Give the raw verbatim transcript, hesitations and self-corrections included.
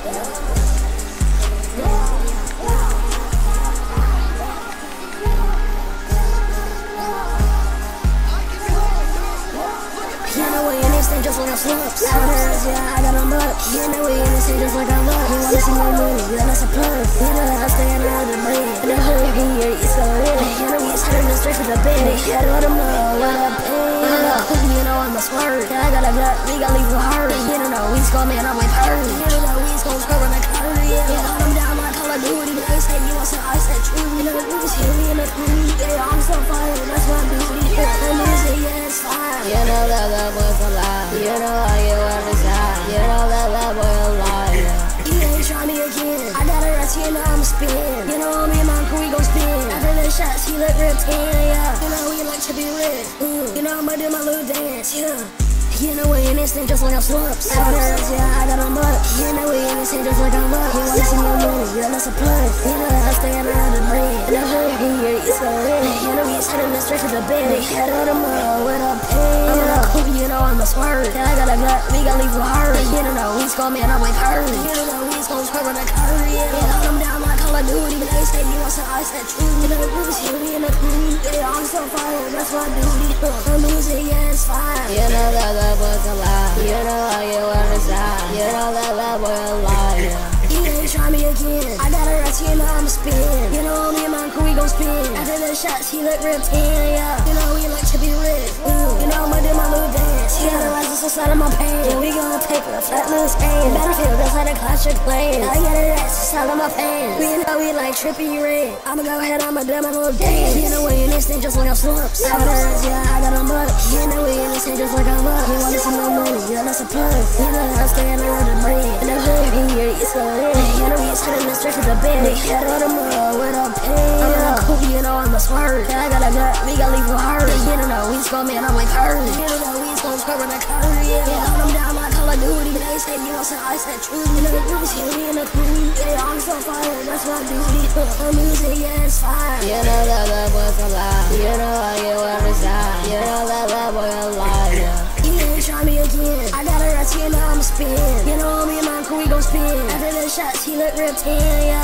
You know we in this thing just like a slips. Nowadays, yeah, I got them bucks. You know we in this thing just like a luck. You wanna see my money, yeah, that's a plus. You know I stand out of the bread. In the hood, here, it's so real. You know we starting to straight to the bed. Yeah, let them know what I'm paying. You know I'm a swerve. Yeah, I got a gut, we gon' leave you hurt. You don't know, we score, man, I'm with her. You don't know, we score, score in the curve. Yeah, hold them down like Call of Duty. But they say you want some ice, that true. You know, we just hit me in the crew. Yeah, I'm so fire, that's my beauty. The music, yeah, it's fine. You know that that boy's alive. You know how you understand. You know that that boy alive. You ain't try me again. I got a rest, you know I'm spin. You know me and my crew, we gon' spin. After the shots, he look real tan, yeah. You know we like to be rich. Mm. You know I'ma do my little dance, yeah. You know we in this thing just like I'm slumps. Nowadays, yeah, I got them bucks. You know we in this thing just like I'm bucks. You wanna see my money, yeah, that's a plus. You know I stand around the bread. In the hood, here, it's so real. You know we sitting there straight to the bed. They had all them up with a pen. I'm in a coupe, you know I'm a swerve. Yeah, I got a gut, we gon' leave you hurt. You don't know, we score, man, I'm with her. You don't know, we score, score in the curve. Yeah, hold them down like Call of Duty. But they say you want some ice, that true. You know, we was here, we in the crew. Yeah, I'm so fire, that's my duty. The music, yeah, it's fine. You know that that boy's alive. You know how you understand. You know that that boy alive. You ain't try me again. I got a rest, you know I'm a spin. You know me and my crew, we gon' spin. After the shots, he look real tan, yeah. You know we like to be rich. Mm. You know I'ma do my little dance. Yeah, the rest is inside of my pants. Yeah, we gon' take a fat little stand. Battlefield, that's how the clash of clans. I got a rest inside of my pants. We know we like trippy red. I'ma go ahead, I'ma do my little dance. You know we in this thing just like I'm slumps. Nowadays, yeah, I got them bucks. You know we in this thing just like I'm bucks. You wanna see my money, yeah, that's a plus. You know I stand around the bread. In the hood, here, it's so real. You know we sitting there straight to the bed. They had all them up with a pen. I'm in a coupe, you know I'm a swerve. Yeah, I got a gut, we gon' leave you hurt. You don't know, we score, man, I'm with her. You don't know, we score, score in the curve. Yeah, hold them down like Call of Duty. But they say you want some ice, that true. You know we was here, we in the crew. Yeah, I'm so fire, that's my duty. The music, yeah, it's fine. You know that that boy's alive. You know how you understand. You know that that boy alive. Yeah. You ain't try me again. I got a rest, you know I'm a spin. You know me and my crew, we gon' spin. After the shots, he look real tan, yeah.